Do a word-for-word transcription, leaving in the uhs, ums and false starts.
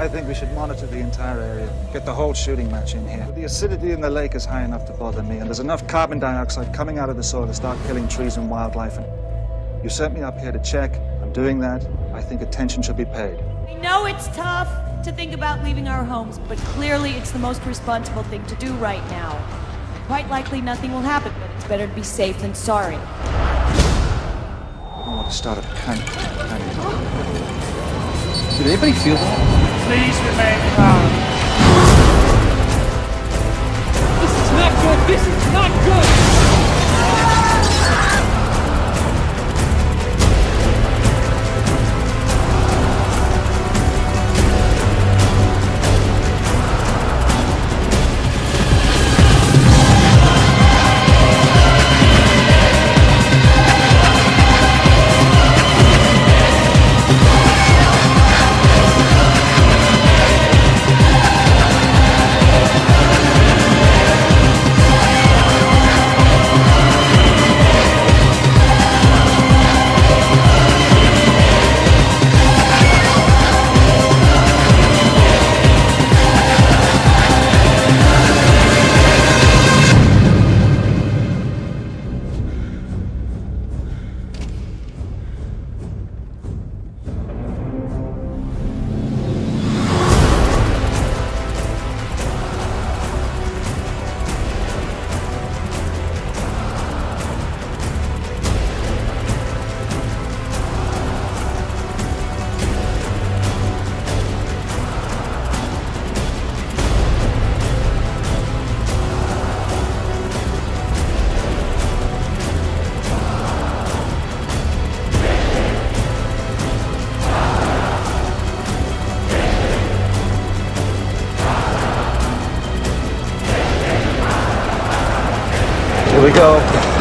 I think we should monitor the entire area, get the whole shooting match in here. The acidity in the lake is high enough to bother me, and there's enough carbon dioxide coming out of the soil to start killing trees and wildlife. And you sent me up here to check. I'm doing that. I think attention should be paid. I know it's tough to think about leaving our homes, but clearly it's the most responsible thing to do right now. Quite likely nothing will happen, but it's better to be safe than sorry. I don't want to start a panic. panic. Did anybody feel that? Please remain calm. This is not good! This is not good! Here we go.